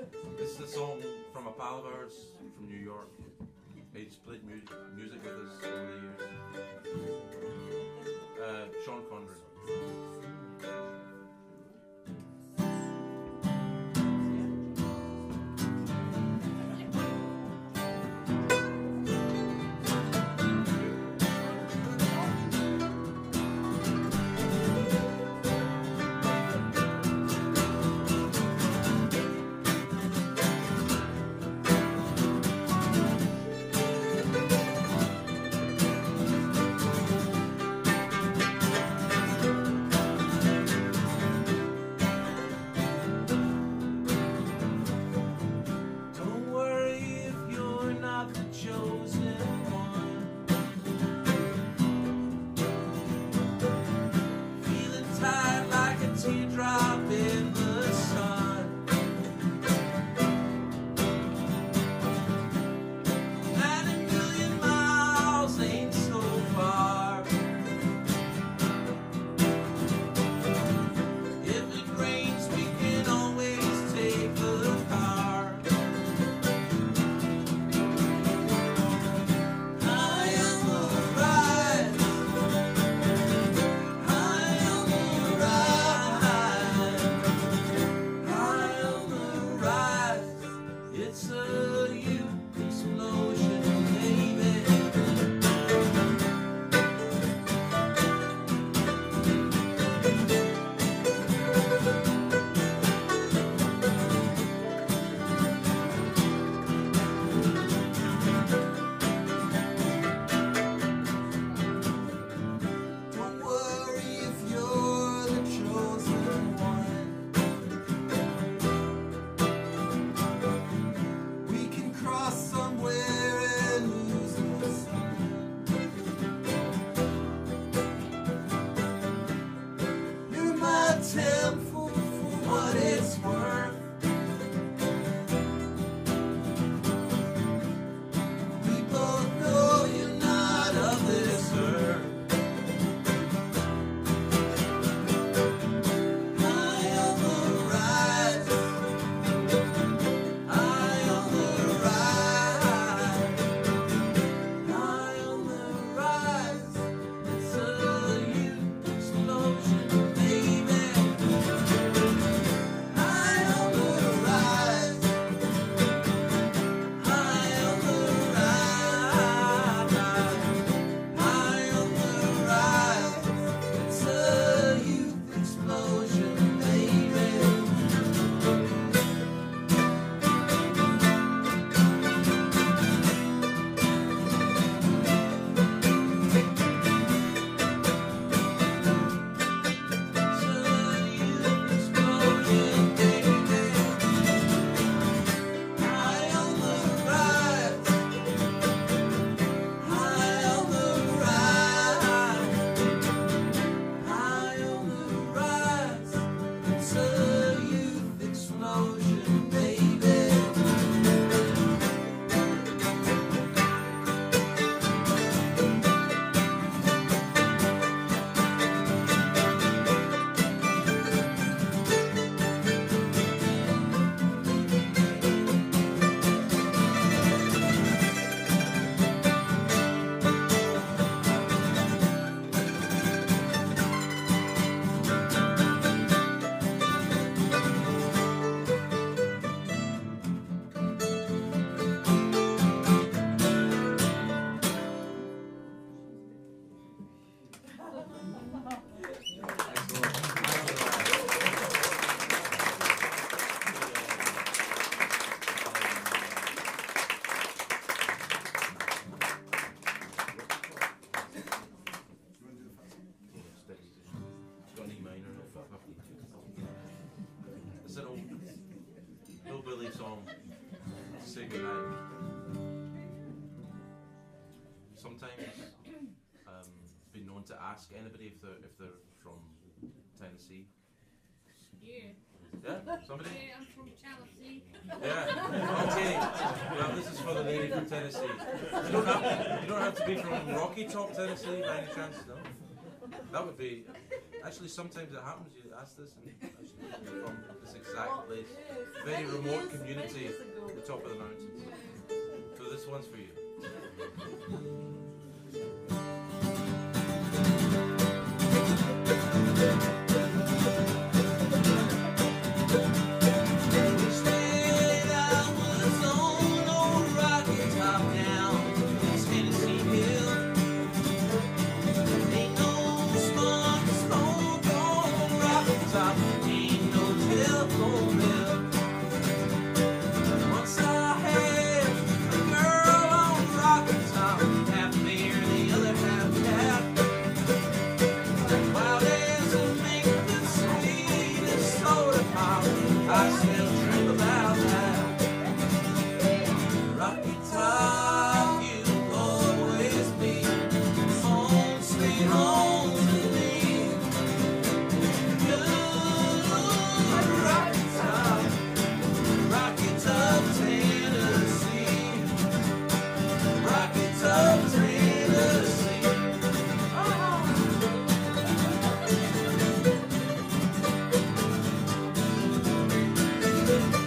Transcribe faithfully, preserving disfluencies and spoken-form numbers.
This is a song from a pal of ours from New York. He's played mu music with us over the years. Uh, Sean Connery. Say goodnight. Sometimes um, been known to ask anybody if they're if they're from Tennessee. Yeah. Yeah, somebody. Yeah, I'm from Tennessee. Yeah. Okay. Well, this is for the lady from Tennessee. You don't have you don't have to be from Rocky Top, Tennessee, by any chance, no. That would be actually sometimes it happens. You ask this and actually. from this exact place. Very remote community at the top of the mountains. So this one's for you. Thank you.